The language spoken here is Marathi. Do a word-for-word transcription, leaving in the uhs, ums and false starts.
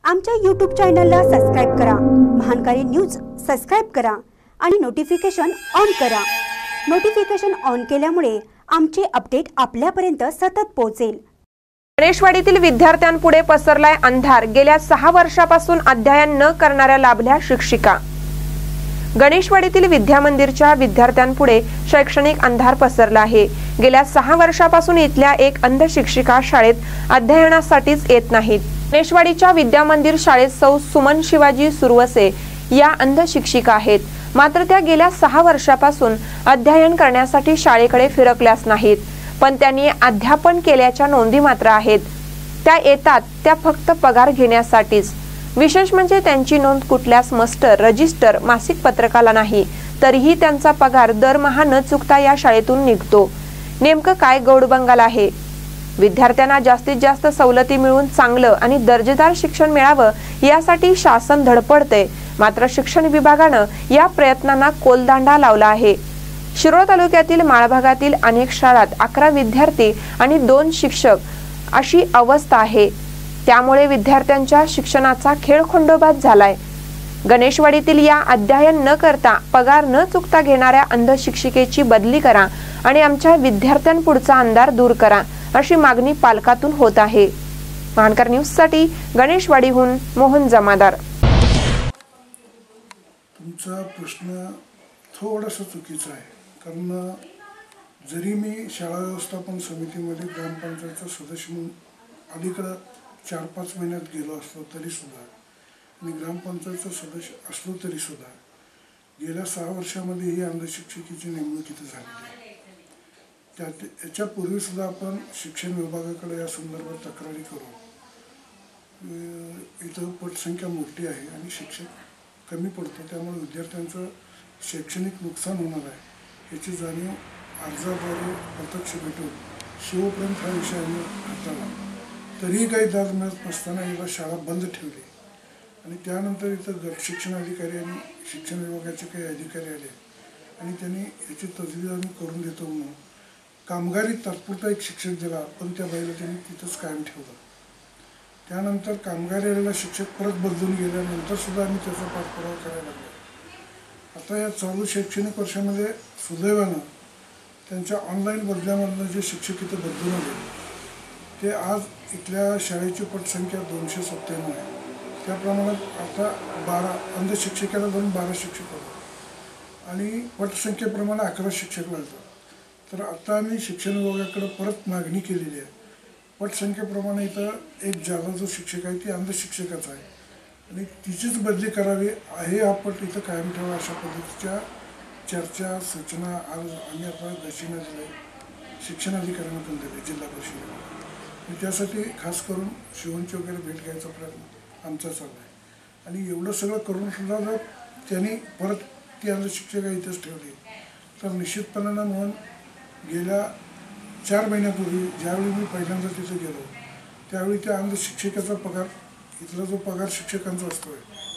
आमच्या यूट्यूब चॅनलला सबस्क्राइब करा, महानकारी न्यूज सबस्क्राइब करा आणि नोटिफिकेशन ऑन करा। नोटिफिकेशन ऑन केल्यामुळे आमचे अपडेट आपल्यापर्यंत सतत पोहोचेल। गणेशवाडीतील विद्यार्थ्यांपुढे पसरलाय अंधार। गेल्या सहा वर्षापासून अध्ययन न करणाऱ्या लाभल्या शिक्षिका। गणेशवाडीतील विद्या मंदिरच्या विद्यार्थ्यांपुढे शैक्षणिक अंधार पसरला आहे। गेल्या सहा वर्षापासून इथल्या एक अंध शिक्षिका शाळेत अध्ययनासाठीच येत नाहीत। गणेशवाडीच्या विद्या मंदिर शाळेत सौ सुमन शिवाजी सुरवसे या अंध शिक्षिका आहेत, मात्र त्या गेल्या सहा वर्षापासून अध्ययन करण्यासाठी शाळेकडे फिरकल्याच नाहीत। पण त्यांनी अध्यापन केल्याच्या नोंदी मात्र आहेत। त्या येतात त्या फक्त पगार घेण्यासाठीच। विशेष म्हणजे त्यांची नोंद कुठल्याच मस्टर, रजिस्टर, मासिक पत्रकाला नाही, तरीही त्यांचा पगार दरमहा न चुकता या शाळेतून निघतो। नेमकं काय गौडबंगाल आहे? विद्यार्थ्यांना जास्तीत जास्त सवलती मिळून चांगलं आणि दर्जेदार शिक्षण मिळावं यासाठी शासन धडपडते, मात्र शिक्षण विभागानं या प्रयत्नांना कोलदांडा लावला आहे। शिरोळ तालुक्यातील माळ भागातील अनेक शाळांत अकरा विद्यार्थी आणि दोन शिक्षक अशी अवस्था आहे। त्यामुळे विद्यार्थ्यांच्या शिक्षणाचा खेळखंडोबात झालाय। गणेशवाडीतील या अध्ययन न करता पगार न चुकता घेणाऱ्या अंध शिक्षिकेची बदली करा आणि आमच्या विद्यार्थ्यांपुढचा अंधार दूर करा, अशी मागणी पालकातून होत आहे। महानकर न्यूज साठी गणेशवाडीहून मोहन जमादार। तुमचा प्रश्न थोडासा चुकीचा आहे, कारण जरी मी शाळा व्यवस्थापन समितीमध्ये ग्रामपंचायतचा सदस्य म्हणून अलीकडं चार पाच महिन्यात गेलो असलो तरी सुद्धा आणि ग्रामपंचायतचा सदस्य असलो तरी सुद्धा गेल्या सहा वर्षामध्ये ही अंध शिक्षिकेची नेमणूक इथे झालेली आहे। त्या याच्यापूर्वी सुद्धा आपण शिक्षण विभागाकडे या संदर्भात तक्रारी करू। इथं पटसंख्या मोठी आहे आणि शिक्षक कमी पडतो, त्यामुळे विद्यार्थ्यांचं शैक्षणिक नुकसान होणार आहे याची जाणीव अर्जाद्वारे प्रत्यक्ष भेटून शेवटपर्यंत हा विषय आम्ही हाताळला। तरीही काही दाद मिळत नसताना याला शाळा बंद ठेवली आणि त्यानंतर इथं गट शिक्षण अधिकारी आणि शिक्षण विभागाचे काही अधिकारी आले आणि त्यांनी याची तजवीज आम्ही करून देतो म्हणून कामगारी तात्पुरता एक शिक्षक दिला, पण त्या बाईला त्यांनी तिथंच कायम ठेवलं। त्यानंतर कामगारी आलेला शिक्षक परत बदलून गेल्यानंतर सुद्धा आम्ही त्याचा पाठपुरावा करायला लागलो। आता या चालू शैक्षणिक वर्षामध्ये सुदैवानं त्यांच्या ऑनलाईन बदल्यामधलं जे शिक्षक इथं बदलून आले ते आज इथल्या शाळेची पटसंख्या दोनशे सत्त्याण्णव आहे। त्या प्रमाणात आता बारा अंध शिक्षकाला धरून बारा शिक्षक होते आणि पटसंख्येप्रमाणे अकरा शिक्षक लागतात। तर आता आम्ही शिक्षण विभागाकडे परत मागणी केलेली आहे। पटसंख्येप्रमाणे इथं एक जागा जो शिक्षक आहे ती अंध शिक्षकाचा आहे आणि तिचीच बदली करावी आहे, हा पट इथं कायम ठेवा अशा पद्धतीच्या चर्चा सूचना आज आम्ही आता दक्षिणा दिल्या, शिक्षण अधिकाऱ्यांना पण दिले जिल्हा परिषदेला आणि त्यासाठी खास करून शिवणची वगैरे भेट घ्यायचा प्रयत्न आमचा चालला आहे। आणि एवढं सगळं करून सुद्धा जर त्यांनी परत ती अंध शिक्षिका इथंच ठेवली तर निश्चितपणानं म्हणून गेल्या चार महिन्यापूर्वी ज्यावेळी मी पहिल्यांदा तिथे गेलो त्यावेळी त्या अंध शिक्षिकेचा पगार, इथला जो पगार शिक्षकांचा असतो आहे